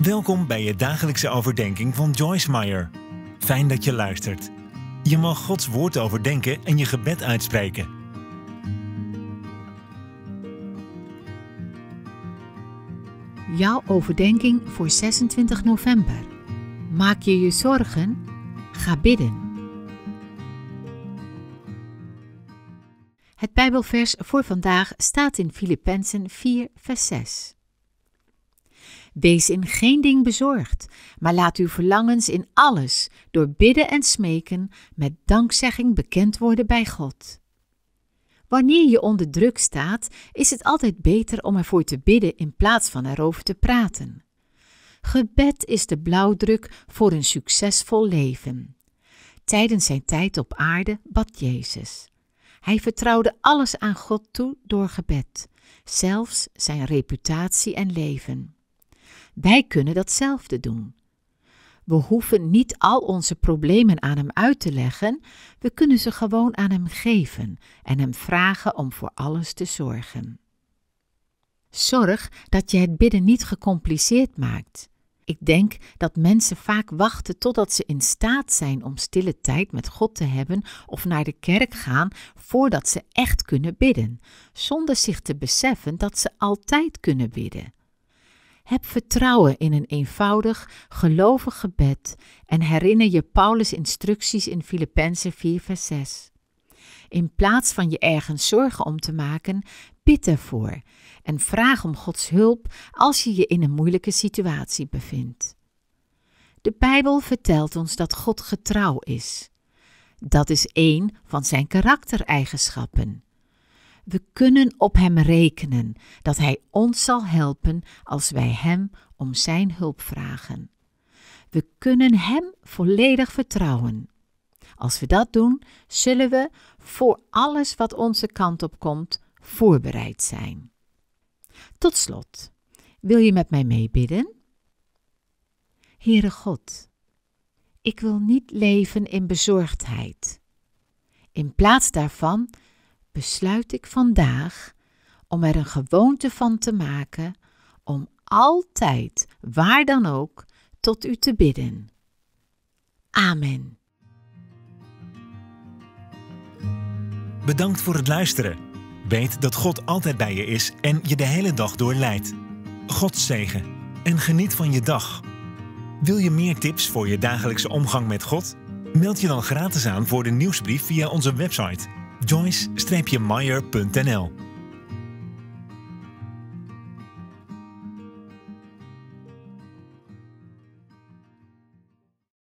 Welkom bij je dagelijkse overdenking van Joyce Meyer. Fijn dat je luistert. Je mag Gods woord overdenken en je gebed uitspreken. Jouw overdenking voor 26 november. Maak je je zorgen? Ga bidden. Het Bijbelvers voor vandaag staat in Filippenzen 4, vers 6. Wees in geen ding bezorgd, maar laat uw verlangens in alles door bidden en smeken met dankzegging bekend worden bij God. Wanneer je onder druk staat, is het altijd beter om ervoor te bidden in plaats van erover te praten. Gebed is de blauwdruk voor een succesvol leven. Tijdens zijn tijd op aarde bad Jezus. Hij vertrouwde alles aan God toe door gebed, zelfs zijn reputatie en leven. Wij kunnen datzelfde doen. We hoeven niet al onze problemen aan hem uit te leggen, we kunnen ze gewoon aan hem geven en hem vragen om voor alles te zorgen. Zorg dat je het bidden niet gecompliceerd maakt. Ik denk dat mensen vaak wachten totdat ze in staat zijn om stille tijd met God te hebben of naar de kerk gaan voordat ze echt kunnen bidden, zonder zich te beseffen dat ze altijd kunnen bidden. Heb vertrouwen in een eenvoudig, gelovig gebed en herinner je Paulus' instructies in Filippenzen 4 vers 6. In plaats van je ergens zorgen om te maken, bid ervoor en vraag om Gods hulp als je je in een moeilijke situatie bevindt. De Bijbel vertelt ons dat God getrouw is. Dat is één van zijn karaktereigenschappen. We kunnen op hem rekenen dat hij ons zal helpen als wij hem om zijn hulp vragen. We kunnen hem volledig vertrouwen. Als we dat doen, zullen we voor alles wat onze kant op komt voorbereid zijn. Tot slot, wil je met mij meebidden? Heere God, ik wil niet leven in bezorgdheid. In plaats daarvan besluit ik vandaag om er een gewoonte van te maken om altijd, waar dan ook, tot u te bidden. Amen. Bedankt voor het luisteren. Weet dat God altijd bij je is en je de hele dag door leidt. Gods zegen en geniet van je dag. Wil je meer tips voor je dagelijkse omgang met God? Meld je dan gratis aan voor de nieuwsbrief via onze website joyce-meyer.nl.